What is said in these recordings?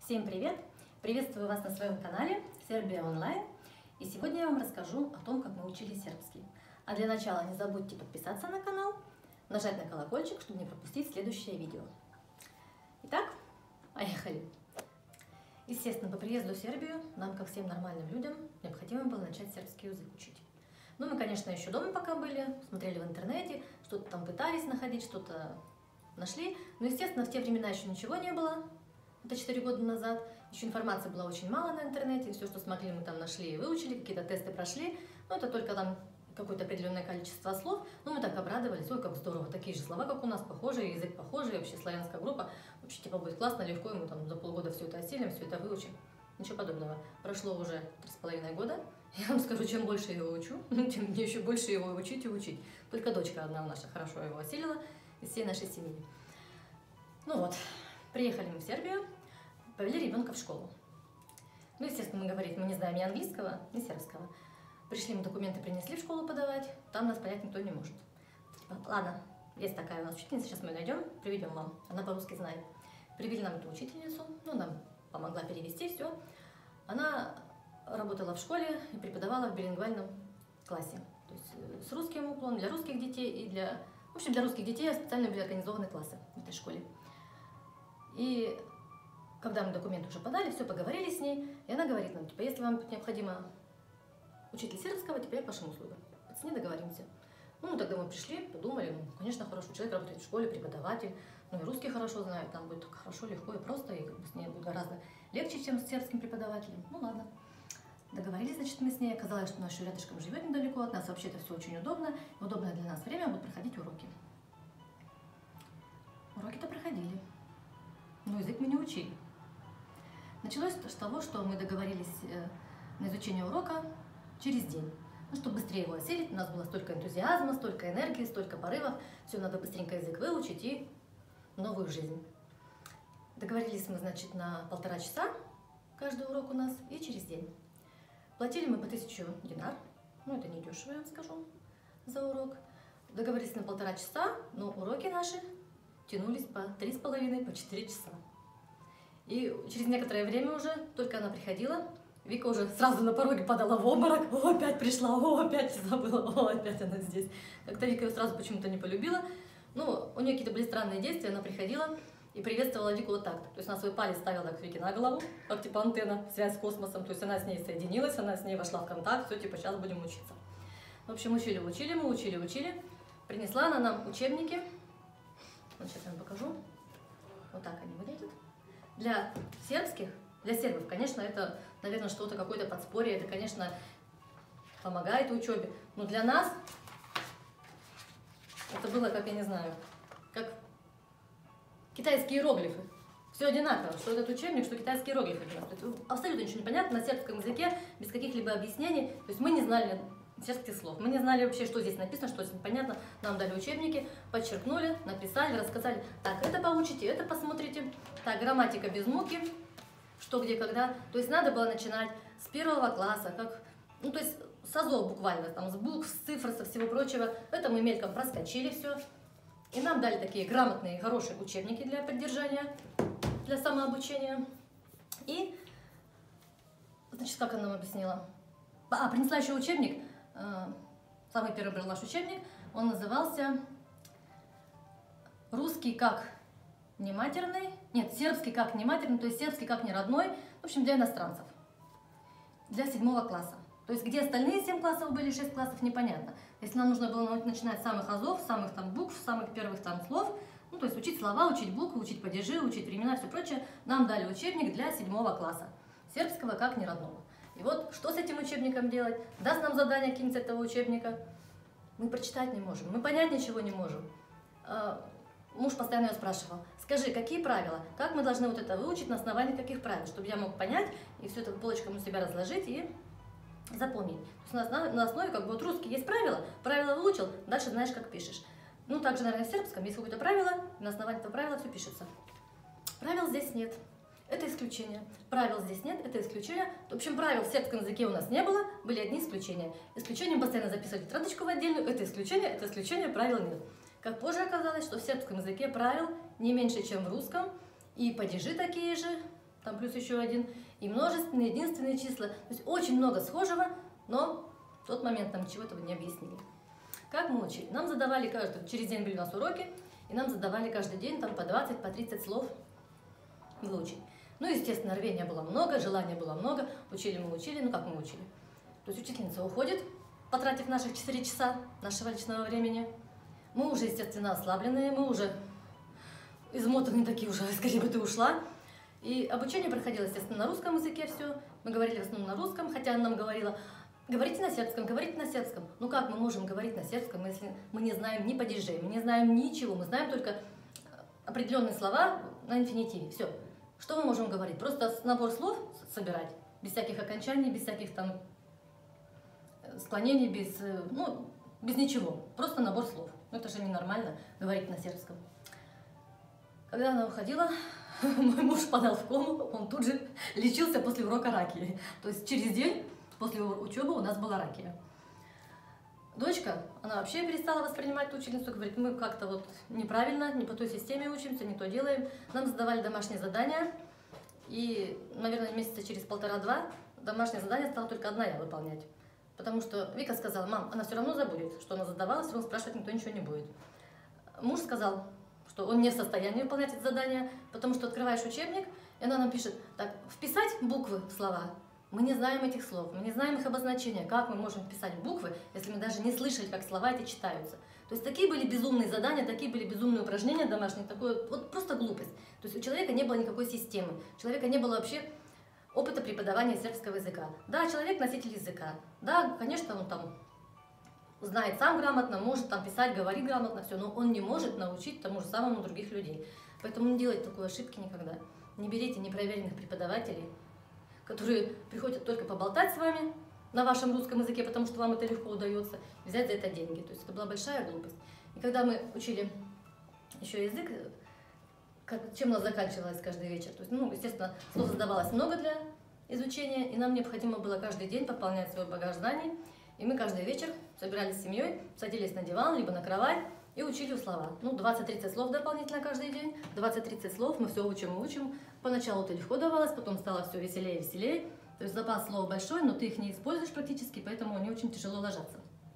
Всем привет! Приветствую вас на своем канале Сербия онлайн. И сегодня я вам расскажу о том, как мы учили сербский. А для начала не забудьте подписаться на канал, нажать на колокольчик, чтобы не пропустить следующее видео. Итак, поехали! Естественно, по приезду в Сербию нам, как всем нормальным людям, необходимо было начать сербский язык учить. Ну, мы, конечно, еще дома пока были, смотрели в интернете, что-то там пытались находить, что-то нашли. Но, естественно, в те времена еще ничего не было. Это 4 года назад. Еще информации было очень мало на интернете. Все, что смогли, мы там нашли и выучили, какие-то тесты прошли. Но это только там какое-то определенное количество слов. Но мы так обрадовались. Ой, как здорово, такие же слова, как у нас, похожие, язык похожий, вообще славянская группа. Вообще, типа, будет классно, легко, и мы там за полгода все это осилим, все это выучим. Ничего подобного. Прошло уже 3,5 года. Я вам скажу, чем больше я его учу, тем мне еще больше его учить и учить. Только дочка одна наша хорошо его осилила из всей нашей семьи. Ну вот, приехали мы в Сербию, повели ребенка в школу. Ну, естественно, мы не знаем ни английского, ни сербского. Пришли, мы документы принесли в школу подавать, там нас понять никто не может. Типа, ладно, есть такая у нас учительница, сейчас мы ее найдем, приведем вам, она по-русски знает. Привели нам эту учительницу, ну, нам помогла перевести все. Она работала в школе и преподавала в билингвальном классе. То есть с русским уклоном, для русских детей и для... В общем, для русских детей специально были организованы классы в этой школе. И когда мы документы уже подали, все, поговорили с ней, и она говорит нам, типа, если вам необходимо учитель сербского, типа, я к вашим услугам. С ней договоримся. Ну, тогда мы пришли, подумали, ну, конечно, хороший человек, работает в школе, преподаватель, ну, и русский хорошо знает, нам будет хорошо, легко и просто, и как бы с ней будет гораздо легче, чем с сербским преподавателем. Ну, ладно. Договорились, значит, мы с ней, оказалось, что она еще рядышком живет недалеко от нас, вообще-то все очень удобно, и удобное для нас время будут проходить уроки. Уроки-то проходили, но язык мы не учили. Началось с того, что мы договорились на изучение урока через день. Ну, чтобы быстрее его осилить, у нас было столько энтузиазма, столько энергии, столько порывов, все, надо быстренько язык выучить и новую жизнь. Договорились мы, значит, на 1,5 часа каждый урок у нас и через день. Платили мы по 1000 динар, ну это не дешево, я вам скажу, за урок. Договорились на 1,5 часа, но уроки наши тянулись по 3,5, по 4 часа. И через некоторое время уже, только она приходила, Вика уже сразу на пороге падала в обморок. О, опять пришла, о, опять забыла, о, опять она здесь. Как-то Вика ее сразу почему-то не полюбила. Ну, у нее какие-то были странные действия, она приходила и приветствовала Вику вот так. То есть она свой палец ставила к Вике на голову, как типа антенна, связь с космосом. То есть она с ней соединилась, она с ней вошла в контакт, все, типа сейчас будем учиться. В общем, учили, мы учили. Принесла она нам учебники. Вот сейчас я вам покажу. Вот так они выглядят. Для сербов, конечно, это, наверное, что-то, какое-то подспорье, это, конечно, помогает учебе. Но для нас это было, как, я не знаю, как китайские иероглифы. Все одинаково, что этот учебник, что китайские иероглифы для нас. Абсолютно ничего не понятно на сербском языке, без каких-либо объяснений. То есть мы не знали сербских слов. Мы не знали вообще, что здесь написано, что здесь непонятно. Нам дали учебники, подчеркнули, написали, рассказали. Так, это поучите, это посмотрите. Так, грамматика без муки. Что, где, когда. То есть надо было начинать с 1 класса, как, ну, то есть с азов буквально, там, с букв, с цифр, со всего прочего. Это мы мельком проскочили все. И нам дали такие грамотные, хорошие учебники для поддержания, для самообучения. И, значит, как она нам объяснила? Принесла еще учебник. Самый первый был наш учебник, он назывался «Русский как не матерный», нет, сербский как не матерный, то есть сербский как не родной, в общем, для иностранцев, для 7 класса. То есть где остальные 7 классов были, 6 классов, непонятно. Если нам нужно было начинать с самых азов, самых там букв, самых первых там слов, ну, то есть учить слова, учить буквы, учить падежи, учить времена, все прочее, нам дали учебник для 7 класса, сербского как не родного. И вот, что с этим учебником делать? Даст нам задание какие-нибудь с этого учебника? Мы прочитать не можем, мы понять ничего не можем. Муж постоянно ее спрашивал, скажи, какие правила? Как мы должны вот это выучить, на основании каких правил? Чтобы я мог понять и все это полочкам у себя разложить и запомнить. То есть на основе, как бы, вот русский есть правила выучил, дальше знаешь, как пишешь. Ну, также, наверное, в сербском есть какое-то правило, на основании этого правила все пишется. Правил здесь нет. Это исключение. Правил здесь нет, это исключение. В общем, правил в сербском языке у нас не было, были одни исключения. Исключения постоянно записывали тетрадочку в отдельную, это исключение, правил нет. Как позже оказалось, что в сербском языке правил не меньше, чем в русском, и падежи такие же, там плюс еще один, и множественные, единственные числа. То есть очень много схожего, но в тот момент нам ничего этого не объяснили. Как мы учили? Нам задавали через день были у нас уроки, и нам задавали каждый день там по 20, по 30 слов выучить. Ну, естественно, рвения было много, желания было много. Учили мы учили, ну как мы учили? То есть учительница уходит, потратив наших 4 часа нашего личного времени. Мы уже, естественно, ослабленные, мы уже измотанные такие уже, скорее бы ты ушла. И обучение проходило, естественно, на русском языке все. Мы говорили в основном на русском, хотя она нам говорила: говорите на сербском, говорите на сербском. Ну как мы можем говорить на сербском, если мы не знаем ни падежей, мы не знаем ничего, мы знаем только определенные слова на инфинитиве. Все. Что мы можем говорить? Просто набор слов собирать, без всяких окончаний, без всяких там склонений, без ничего. Просто набор слов. Ну это же ненормально говорить на сербском. Когда она уходила, мой муж подал в кому, он тут же лечился после урока ракии. То есть через день после учебы у нас была ракия. Дочка, она вообще перестала воспринимать учительницу, говорит: мы как-то вот неправильно, не по той системе учимся, не то делаем. Нам задавали домашние задания, и, наверное, месяца через 1,5-2 домашнее задание стала только одна я выполнять. Потому что Вика сказала: мам, она все равно забудет, что она задавала, все равно спрашивать никто ничего не будет. Муж сказал, что он не в состоянии выполнять это задание, потому что открываешь учебник, и она нам пишет: так, вписать буквы в слова. Мы не знаем этих слов, мы не знаем их обозначения. Как мы можем писать буквы, если мы даже не слышали, как слова эти читаются? То есть такие были безумные задания, такие были безумные упражнения домашние, такое вот просто глупость. То есть у человека не было никакой системы, у человека не было вообще опыта преподавания сербского языка. Да, человек носитель языка, да, конечно, он там знает сам грамотно, может там писать, говорить грамотно, все, но он не может научить тому же самому других людей. Поэтому не делайте такой ошибки никогда. Не берите непроверенных преподавателей, которые приходят только поболтать с вами на вашем русском языке, потому что вам это легко удается, взять за это деньги. То есть это была большая глупость. И когда мы учили еще язык, чем у нас заканчивалось каждый вечер? То есть, естественно, слов задавалось много для изучения, и нам необходимо было каждый день пополнять свой багаж знаний. И мы каждый вечер собирались с семьей, садились на диван, либо на кровать и учили слова. 20-30 слов дополнительно каждый день. 20-30 слов мы все учим и учим. Поначалу это легко давалось, потом стало все веселее и веселее. То есть запас слов большой, но ты их не используешь практически, поэтому они очень тяжело ложатся.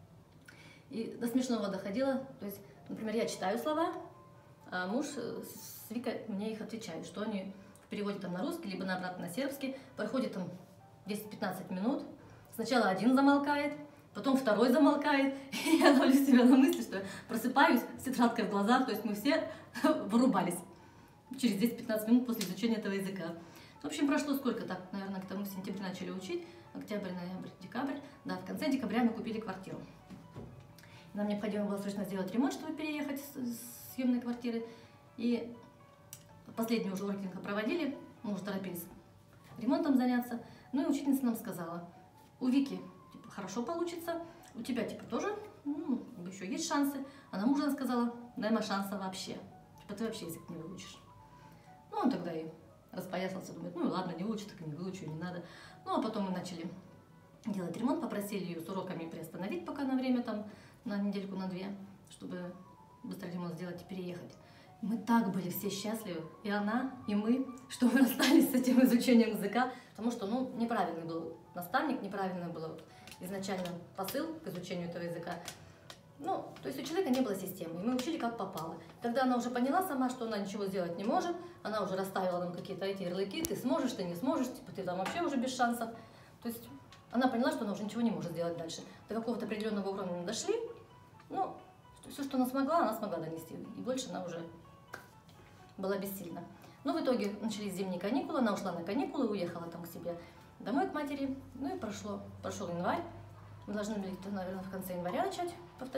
И до смешного доходило. То есть, например, я читаю слова, а муж с Викой мне их отвечают, что они в переводе там на русский, либо на обратно на сербский. Проходит там 10-15 минут. Сначала один замолкает, потом второй замолкает, и я ловлю себя на мысли, что я просыпаюсь с тетрадкой в глазах, то есть мы все вырубались через 10-15 минут после изучения этого языка. В общем, прошло сколько так, наверное, к тому сентябрю начали учить, октябрь, ноябрь, декабрь. Да, в конце декабря мы купили квартиру. Нам необходимо было срочно сделать ремонт, чтобы переехать с съемной квартиры. И последние уже уроки проводили, мы уже торопились ремонтом заняться. Ну и учительница нам сказала: у Вики хорошо получится, у тебя тоже, еще есть шансы. А нам мужа сказала: дай шанса вообще, ты вообще язык не выучишь. Ну он тогда и распоясался, думает: ладно, не выучу, так и не выучу, не надо. Ну а потом мы начали делать ремонт, попросили ее с уроками приостановить пока на время, там, на недельку, на 2, чтобы быстро ремонт сделать и переехать. Мы так были все счастливы, и она, и мы, что мы расстались с этим изучением языка, потому что, неправильный был наставник, неправильный был изначально посыл к изучению этого языка. То есть у человека не было системы, и мы учили как попало. Когда она уже поняла сама, что она ничего сделать не может, она уже расставила нам какие-то эти ярлыки: ты сможешь, ты не сможешь, ты там вообще уже без шансов. То есть она поняла, что она уже ничего не может сделать дальше. До какого-то определенного уровня мы дошли, все, что она смогла донести, и больше она уже была бессильна. Но в итоге начались зимние каникулы, она ушла на каникулы, уехала там к себе домой, к матери. И прошел январь. Мы должны были, наверное, в конце января начать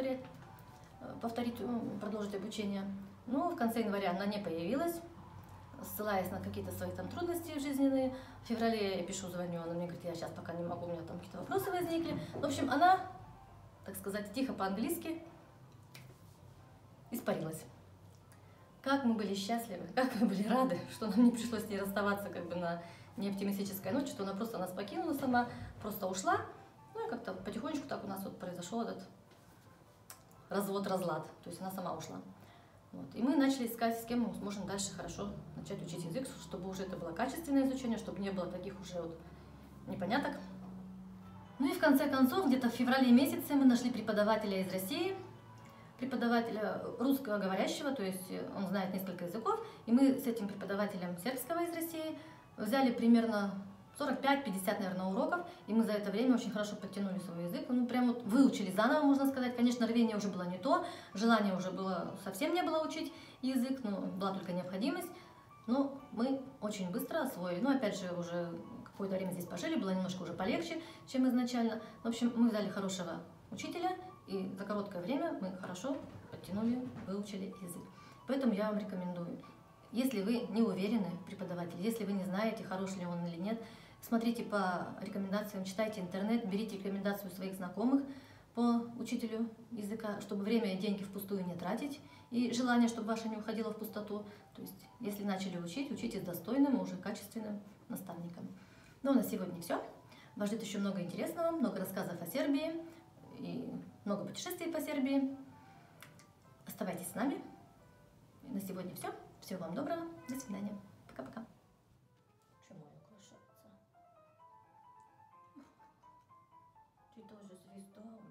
продолжить обучение. Но в конце января она не появилась, ссылаясь на какие-то свои там трудности жизненные. В феврале я пишу, звоню, она мне говорит: я сейчас пока не могу, у меня там какие-то вопросы возникли. В общем, она, так сказать, тихо по-английски испарилась. Как мы были счастливы, как мы были рады, что нам не пришлось с ней расставаться на неоптимистической ноте, что она просто нас покинула сама, просто ушла. И как-то потихонечку так у нас произошел этот развод-разлад. То есть она сама ушла. Вот. И мы начали искать, с кем мы сможем дальше хорошо начать учить язык, чтобы уже это было качественное изучение, чтобы не было таких уже вот непоняток. Ну и в конце концов, где-то в феврале месяце мы нашли преподавателя из России, преподавателя русскоговорящего, то есть он знает несколько языков, и мы с этим преподавателем сербского из России взяли примерно 45-50, наверное, уроков, и мы за это время очень хорошо подтянули свой язык, ну прям вот выучили заново, можно сказать. Конечно, рвение уже было не то, желание уже было, совсем не было учить язык, но была только необходимость, но мы очень быстро освоили. Ну, опять же, уже какое-то время здесь пожили, было немножко уже полегче, чем изначально. В общем, мы взяли хорошего учителя, и за короткое время мы хорошо подтянули, выучили язык. Поэтому я вам рекомендую. Если вы не уверены, преподаватель, если вы не знаете, хороший ли он или нет, смотрите по рекомендациям, читайте интернет, берите рекомендацию своих знакомых по учителю языка, чтобы время и деньги впустую не тратить, и желание, чтобы ваше не уходило в пустоту. То есть, если начали учить, учите с достойным, уже качественным наставником. Ну, на сегодня все. Вас ждет еще много интересного, много рассказов о Сербии и много путешествий по Сербии. Оставайтесь с нами. На сегодня все. Всего вам доброго. До свидания. Пока-пока. Чему украшаться? Ты тоже звезда.